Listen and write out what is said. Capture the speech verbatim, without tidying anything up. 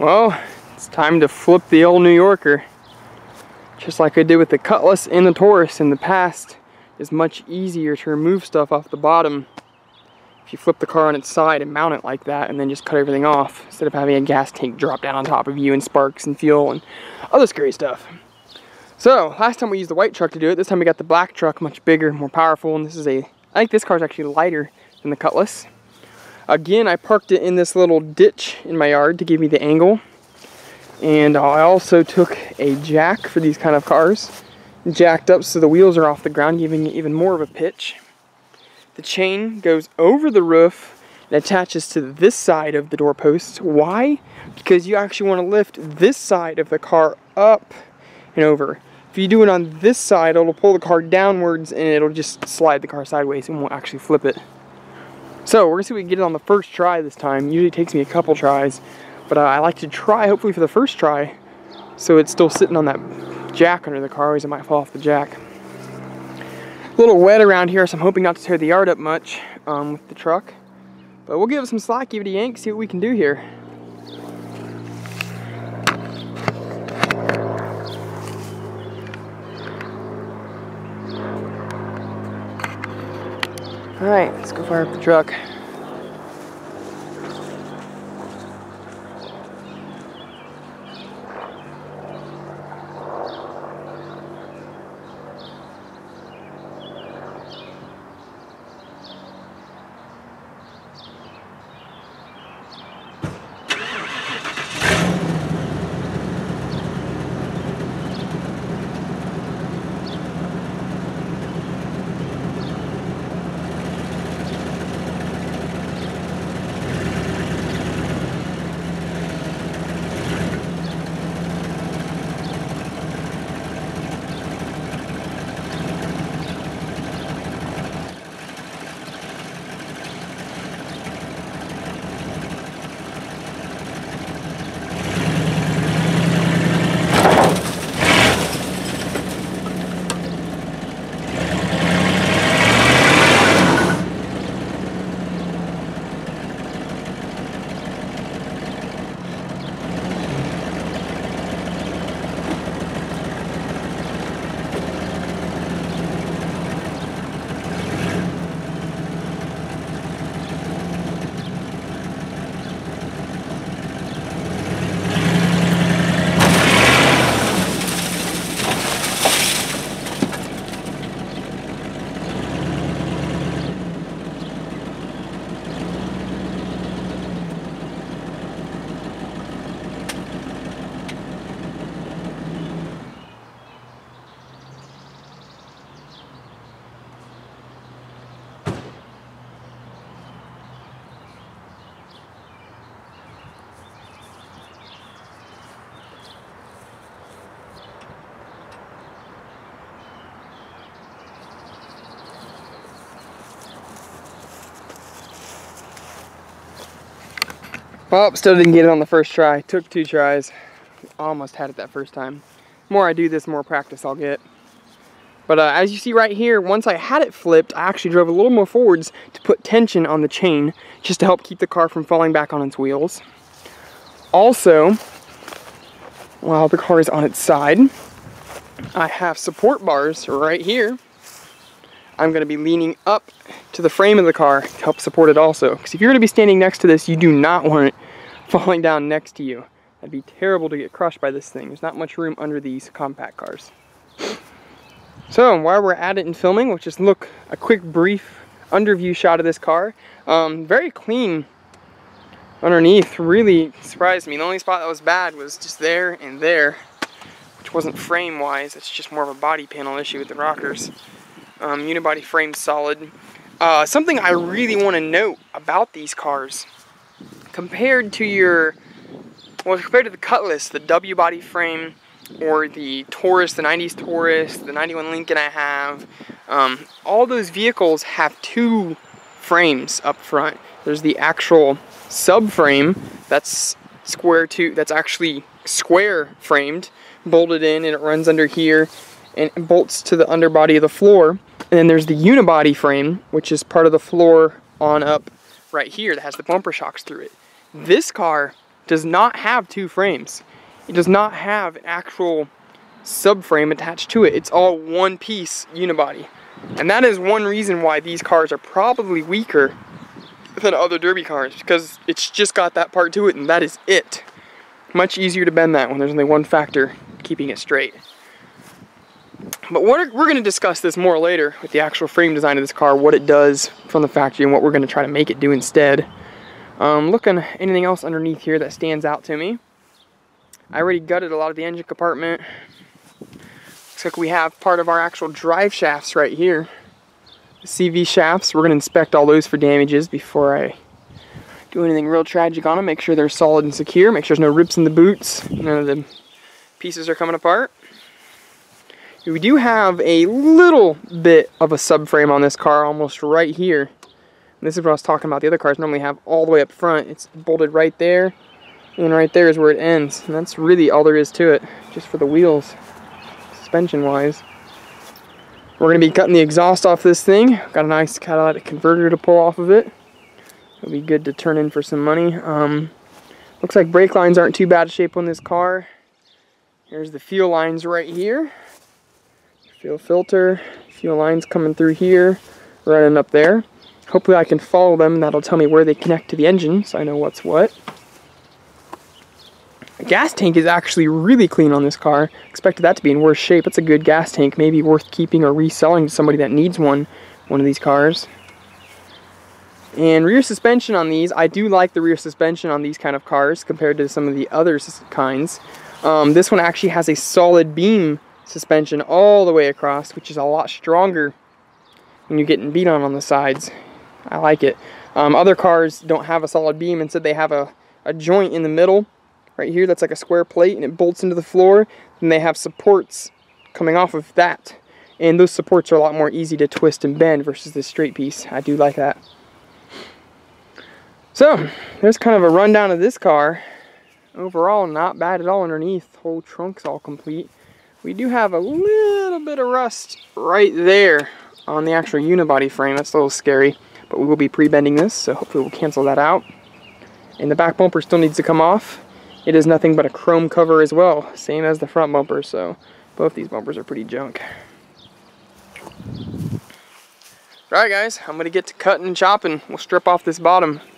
Well, it's time to flip the old New Yorker. Just like I did with the Cutlass and the Taurus in the past, it's much easier to remove stuff off the bottom if you flip the car on its side and mount it like that and then just cut everything off instead of having a gas tank drop down on top of you and sparks and fuel and other scary stuff. So, last time we used the white truck to do it. This time we got the black truck, much bigger, more powerful, and this is a, I think this car is actually lighter than the Cutlass. Again, I parked it in this little ditch in my yard to give me the angle. And I also took a jack for these kind of cars, jacked up so the wheels are off the ground, giving it even more of a pitch. The chain goes over the roof and attaches to this side of the doorpost. Why? Because you actually want to lift this side of the car up and over. If you do it on this side, it'll pull the car downwards and it'll just slide the car sideways and won't actually flip it. So we're gonna see if we can get it on the first try this time. Usually it takes me a couple tries, but uh, I like to try hopefully for the first try so it's still sitting on that jack under the car, as it might fall off the jack. A little wet around here, so I'm hoping not to tear the yard up much um, with the truck. But we'll give it some slack, give it a yank, see what we can do here. Alright, let's go fire up the truck. Well, still didn't get it on the first try. Took two tries. Almost had it that first time. The more I do this, the more practice I'll get. But uh, as you see right here, once I had it flipped, I actually drove a little more forwards to put tension on the chain, just to help keep the car from falling back on its wheels. Also, while the car is on its side, I have support bars right here. I'm going to be leaning up to the frame of the car to help support it also. Because if you're going to be standing next to this, you do not want it falling down next to you. That'd be terrible to get crushed by this thing. There's not much room under these compact cars. So while we're at it and filming, we'll just look a quick brief underview shot of this car. Um, very clean underneath. Really surprised me. The only spot that was bad was just there and there, which wasn't frame wise. It's just more of a body panel issue with the rockers. Um, unibody frame solid. Uh, something I really want to note about these cars, compared to your, well, compared to the Cutlass, the W body frame, or the Taurus, the nineties Taurus, the ninety-one Lincoln I have, um, all those vehicles have two frames up front. There's the actual subframe that's square to, that's actually square framed, bolted in, and it runs under here and bolts to the underbody of the floor. And then there's the unibody frame, which is part of the floor on up right here that has the bumper shocks through it. This car does not have two frames. It does not have an actual subframe attached to it. It's all one piece unibody. And that is one reason why these cars are probably weaker than other derby cars, because it's just got that part to it, and that is it. Much easier to bend that when there's only one factor keeping it straight. But we're, we're going to discuss this more later with the actual frame design of this car, what it does from the factory and what we're going to try to make it do instead. Um, looking at anything else underneath here that stands out to me. I already gutted a lot of the engine compartment. Looks like we have part of our actual drive shafts right here. The C V shafts, we're going to inspect all those for damages before I do anything real tragic on them. Make sure they're solid and secure. Make sure there's no rips in the boots. None of the pieces are coming apart. We do have a little bit of a subframe on this car, almost right here. And this is what I was talking about. The other cars normally have all the way up front. It's bolted right there, and right there is where it ends. And that's really all there is to it, just for the wheels, suspension-wise. We're going to be cutting the exhaust off this thing. Got a nice catalytic converter to pull off of it. It'll be good to turn in for some money. Um, looks like brake lines aren't too bad shape on this car. Here's the fuel lines right here. Fuel filter, fuel lines coming through here, running up there. Hopefully I can follow them, and that'll tell me where they connect to the engine, so I know what's what. The gas tank is actually really clean on this car. Expected that to be in worse shape. It's a good gas tank, maybe worth keeping or reselling to somebody that needs one, one of these cars. And rear suspension on these, I do like the rear suspension on these kind of cars compared to some of the other kinds. Um, this one actually has a solid beam suspension all the way across, which is a lot stronger when you're getting beat on on the sides. I like it. Um, other cars don't have a solid beam. Instead they have a, a joint in the middle right here that's like a square plate, and it bolts into the floor, and they have supports coming off of that, and those supports are a lot more easy to twist and bend versus this straight piece. I do like that. So there's kind of a rundown of this car. Overall, not bad at all underneath. Whole trunk's all complete. We do have a little bit of rust right there on the actual unibody frame. That's a little scary, but we will be pre-bending this, so hopefully we'll cancel that out. And the back bumper still needs to come off. It is nothing but a chrome cover as well, same as the front bumper, so both these bumpers are pretty junk. Alright guys, I'm going to get to cutting and chopping. We'll strip off this bottom.